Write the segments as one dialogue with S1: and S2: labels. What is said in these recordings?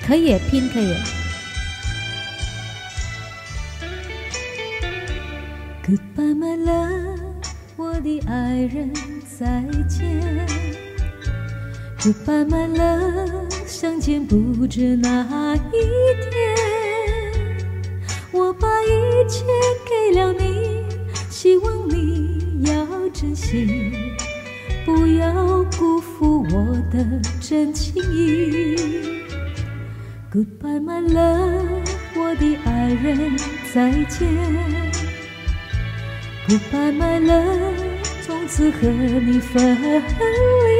S1: 可以拼，可以。Goodbye my love， 我的爱人再见。Goodbye my love， 相见不知哪一天。我把一切给了你，希望你要珍惜，不要辜负我的真情意。Goodbye my love， 我的爱人再见。Goodbye my love， 从此和你分离。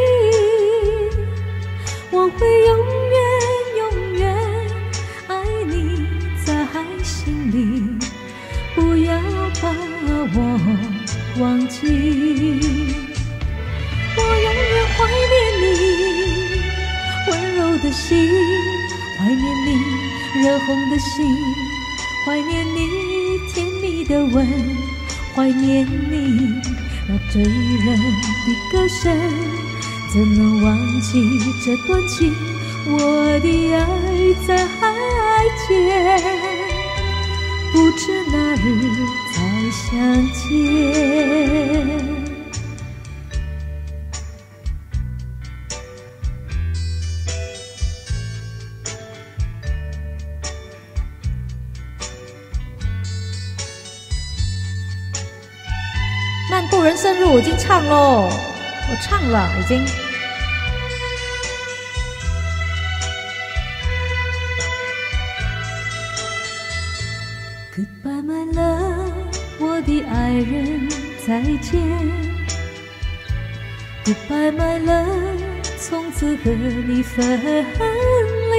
S1: 我会永远永远爱你在心里，不要把我忘记。我永远怀念你温柔的心，怀念你热红的心，怀念你甜蜜的吻，怀念你那醉人的歌声，怎能忘记这段情？我的爱在海间，不知哪日再相见。漫步人生路我已经唱咯，我唱了已经。Goodbye my love， 我的爱人再见。Goodbye my love， 从此和你分离。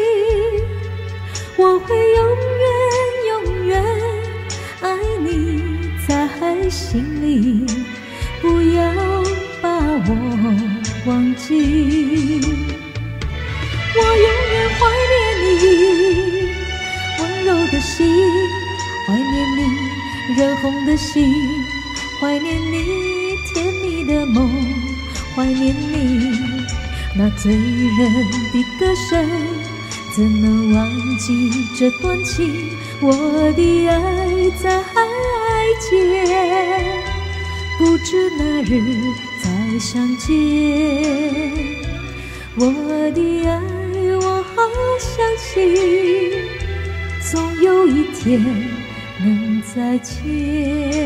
S1: 我会永远永远爱你在心里，不要把我忘记。我永远怀念你温柔的心，怀念你热红的心，怀念你甜蜜的梦，怀念你那醉人的歌声，怎能忘记这段情？我的爱在海间，不知哪日再相见。我的爱，我好相信，总有一天能再见。